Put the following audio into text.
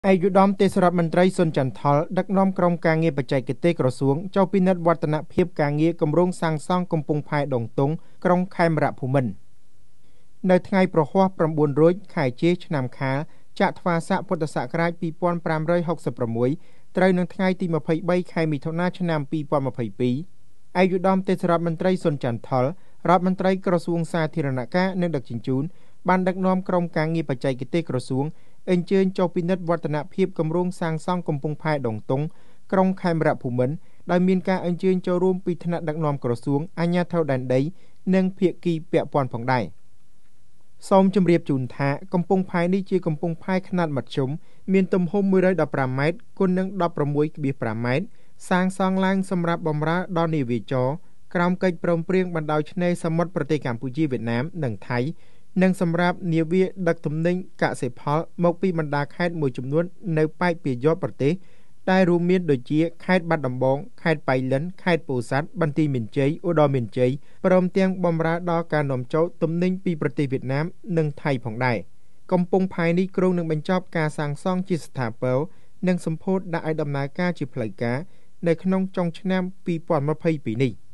ឯកឧត្តមទេសរដ្ឋមន្ត្រីសុនចន្ទថុលដឹកនាំក្រុមការងារបច្ចេកទេសក្រសួងចូលពិនិត្យវឌ្ឍនភាពការងារគម្រោងសាងសង់កំពង់ផែដងទងក្រុងខេមរភូមិន្ទនៅថ្ងៃប្រហ័ស9រោចខែជេឆ្នាំខាលចត្វាស័កពុទ្ធសករាជ2566ត្រូវនឹងថ្ងៃទី23ខែមិថុនាឆ្នាំ2022ឯកឧត្តមទេសរដ្ឋមន្ត្រីសុនចន្ទថុលរដ្ឋមន្ត្រីក្រសួងសាធារណការនិងដឹកជញ្ជូនបានដឹកនាំក្រុមការងារបច្ចេកទេសក្រសួងអញ្ជើញចុះពិនិត្យវឌ្ឍនភាពគម្រោងសាងសង់កំពង់ផែដងទងក្រុងខេមរភូមិន្ទដោយមានការអញ្ជើញចូលរួមពីថ្នាក់ដឹកនាំក្រសួងអាជ្ញាធរដែនដីនិងភាគីពាក់ព័ន្ធផងដែរសូមជម្រាបជូនថាកំពង់ផែនេះជាកំពង់ផែខ្នាតមធ្យមមានទំហំ115ម៉ែត្រគុណនឹង 16.5 ម៉ែត្រសាងសង់ឡើងសម្រាប់បម្រើដល់នាវាចរក្រោមកិច្ចព្រមព្រៀងបណ្ដោយឆ្នេរសមុទ្រប្រទេសកម្ពុជាវៀតណាមនិងថៃនិងសម្រាប់នាវាដឹកទំនិញកសិផលមកពីបណ្ដាខេត្តមួយចំនួននៅប៉ែកពាយ័ព្យប្រទេសដែលរួមមានដូចជាខេត្តបាត់ដំបងខេត្តប៉ៃលិនខេត្តពោធិ៍សាត់បន្ទាយមានជ័យឧត្តរមានជ័យព្រមទាំងបម្រើដល់ការនាំចូលទំនិញពីប្រទេសវៀតណាមនិងថៃផងដែរកំពង់ផែនេះគ្រោងនឹងបញ្ចប់ការសាងសង់ជាស្ថាពរនិងសម្ពោធដាក់ឲ្យដំណើរការជាផ្លូវការនៅក្នុងចុងឆ្នាំ2022នេះ